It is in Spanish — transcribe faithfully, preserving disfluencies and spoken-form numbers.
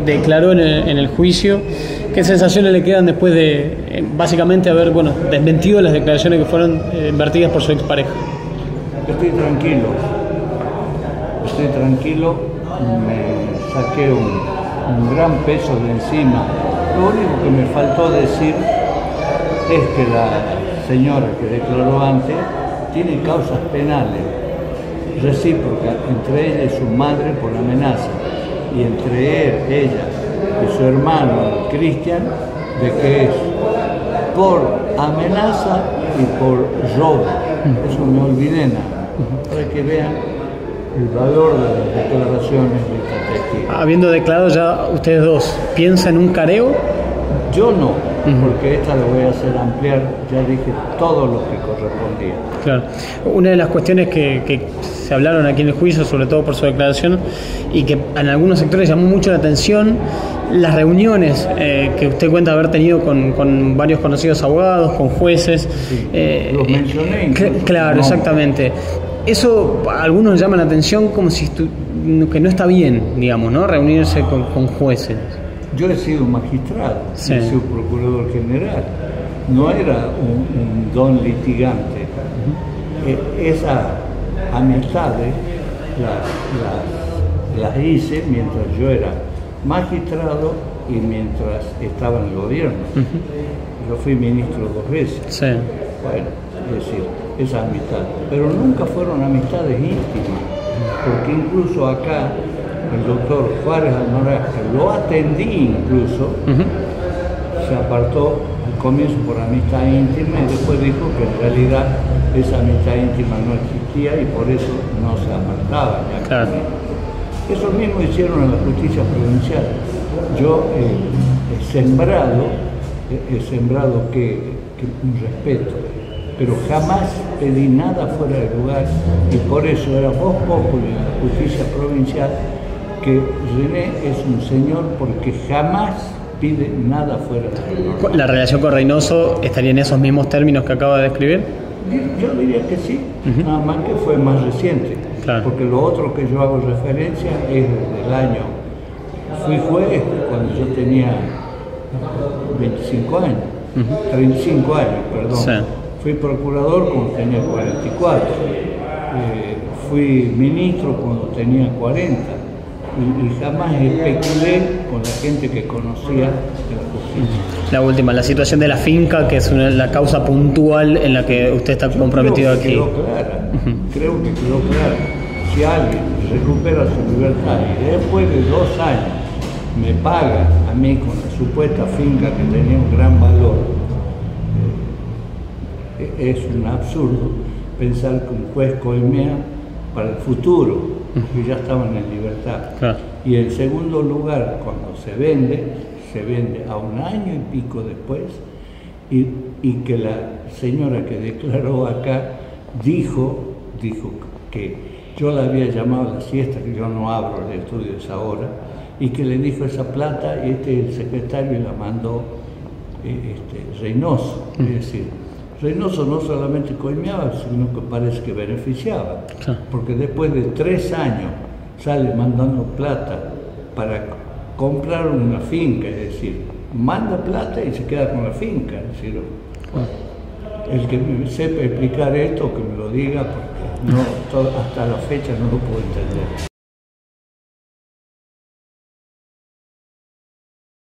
declaró en el, en el juicio. ¿Qué sensaciones le quedan después de, eh, básicamente, haber bueno, desmentido las declaraciones que fueron eh, vertidas por su expareja? Estoy tranquilo, estoy tranquilo, me saqué un, un gran peso de encima. Lo único que me faltó decir es que la señora que declaró antes tiene causas penales recíprocas entre ella y su madre por amenaza, y entre él, ella y su hermano Cristian, de que es por amenaza y por robo. Eso me olvidé nada, para que vean el valor de las declaraciones de esta testigo. Habiendo declarado ya ustedes dos, ¿piensa en un careo? Yo no, porque esta la voy a hacer ampliar, ya dije todo lo que correspondía. Claro. Una de las cuestiones que, que se hablaron aquí en el juicio, sobre todo por su declaración, y que en algunos sectores llamó mucho la atención, las reuniones eh, que usted cuenta haber tenido con, con varios conocidos abogados, con jueces. Sí, eh, los mencioné incluso. Cl claro, no. exactamente. Eso a algunos llaman la atención como si que no está bien, digamos, ¿no? Reunirse con, con jueces. Yo he sido magistrado, Sí. he sido procurador general, no era un, un don litigante. Uh-huh. e Esas amistades las, las, las hice mientras yo era magistrado y mientras estaba en el gobierno. Uh-huh. Yo fui ministro dos veces. Sí. Bueno, es decir, esas amistades. Pero nunca fueron amistades íntimas, porque incluso acá el doctor Juárez Almoraz, que lo atendí incluso, uh-huh, se apartó al comienzo por amistad íntima y después dijo que en realidad esa amistad íntima no existía y por eso no se apartaba. Claro. Eso mismo hicieron en la justicia provincial. Yo eh, he sembrado, he, he sembrado que, que un respeto, pero jamás pedí nada fuera de lugar y por eso era voz populi en la justicia provincial que René es un señor porque jamás pide nada fuera de lugar. ¿La relación con Reynoso estaría en esos mismos términos que acaba de describir? Yo diría que sí, uh-huh, nada más que fue más reciente, claro, porque lo otro que yo hago referencia es del año, fui juez cuando yo tenía veinticinco años, uh-huh, treinta y cinco años, perdón, sí. Fui procurador cuando tenía cuarenta y cuatro, eh, fui ministro cuando tenía cuarenta, y, y jamás especulé con la gente que conocía de la justicia. La última, la situación de la finca, que es una, la causa puntual en la que usted está yo comprometido creo que aquí. Quedó clara, uh-huh, creo que quedó clara. Si alguien recupera su libertad y después de dos años me paga a mí con la supuesta finca que tenía un gran valor, eh, es un absurdo pensar que un juez coimea para el futuro, porque ya estaban en libertad. Claro. Y en segundo lugar, cuando se vende, se vende a un año y pico después, y, y que la señora que declaró acá dijo, dijo que yo la había llamado a la siesta, que yo no abro el estudio a esa hora, y que le dijo esa plata, y este el secretario la mandó eh, este, Reynoso, es decir, Reynoso no solamente coimeaba, sino que parece que beneficiaba, porque después de tres años sale mandando plata para comprar una finca, es decir, manda plata y se queda con la finca, es decir, el que me sepa explicar esto, que me lo diga, porque no, todo, hasta la fecha no lo puedo entender.